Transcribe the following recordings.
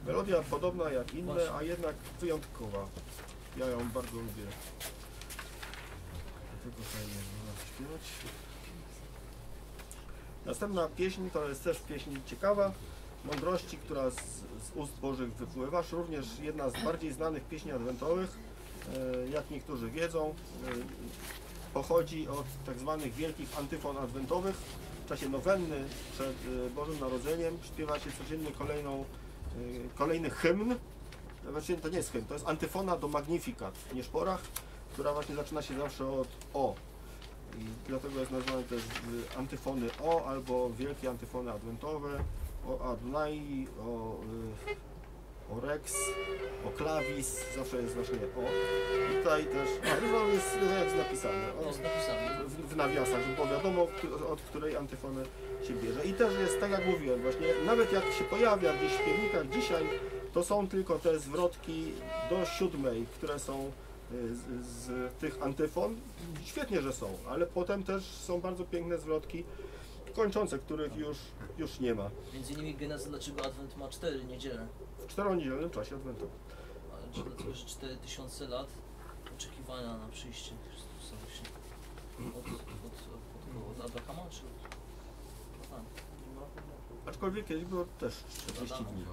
Melodia podobna jak inne, a jednak wyjątkowa. Ja ją bardzo lubię. Dlatego fajnie można śpiewać. Następna pieśń to jest też pieśń ciekawa. Mądrości, która z ust Bożych wypływa. Również jedna z bardziej znanych pieśni adwentowych. Jak niektórzy wiedzą, pochodzi od tak zwanych wielkich antyfon adwentowych. W czasie nowenny przed Bożym Narodzeniem śpiewa się codziennie kolejny hymn. Właściwie to nie jest hymn, to jest antyfona do Magnificat w Nieszporach, która właśnie zaczyna się zawsze od O. I dlatego jest nazwane też antyfony O albo wielkie antyfony adwentowe. O Adonai, o Rex, o Clavis, zawsze jest właśnie O. I tutaj też, jest napisane, w nawiasach, żeby było wiadomo, od której antyfony się bierze. I też jest, tak jak mówiłem, właśnie nawet jak się pojawia gdzieś w śpiewnikach dzisiaj, to są tylko te zwrotki do 7, które są z tych antyfon. Świetnie, że są, ale potem też są bardzo piękne zwrotki kończące, których już nie ma. Między innymi geneza, dlaczego Adwent ma 4 niedziele. W 4-niedzielnym czasie Adwentu. Ale dlatego, że 4000 lat oczekiwania na przyjście Chrystusa właśnie. Od Abrahama czy od Adama? Aczkolwiek kiedyś było też 40 dni.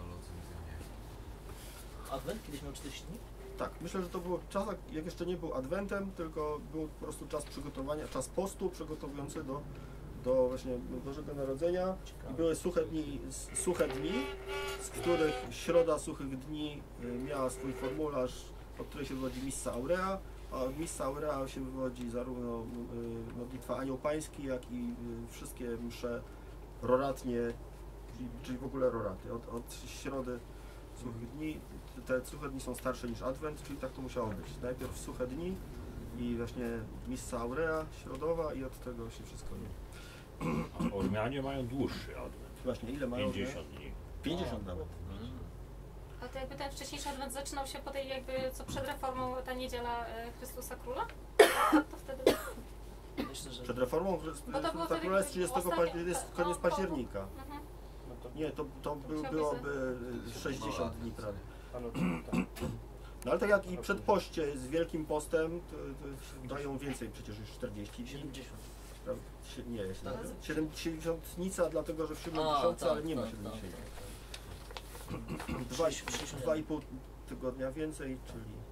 Adwent kiedyś miał 40 dni? Tak, myślę, że to było czas, jak jeszcze nie był Adwentem, tylko był po prostu czas przygotowania, czas postu przygotowujący do właśnie Bożego Narodzenia. I były suche dni, z których środa suchych dni miała swój formularz, od której się wywodzi Missa Aurea, a od Missa Aurea się wywodzi zarówno modlitwa Anioł Pański, jak i wszystkie msze roratnie, czyli w ogóle roraty. Od środy suchych dni, te suche dni są starsze niż Adwent, czyli tak to musiało być. Najpierw suche dni i właśnie Missa Aurea środowa i od tego się wszystko nie... A Ormianie mają dłuższy Adwent. Właśnie, ile mają? 50 dni. 50 nawet. A to jakby ten wcześniejszy adwent zaczynał się po tej jakby co przed reformą ta niedziela Chrystusa Króla? To wtedy... Myślę, że... Przed reformą Chrystusa Króla jest 30 jest koniec października. Nie, to byłoby 60 dni prawie. No ale tak jak i przed poście z Wielkim Postem, to dają więcej przecież już 40 dni. 70. Nie, 70-nica, dlatego że w 7 miesiącu, ale nie ma 70. 2,5 tygodnia więcej, czyli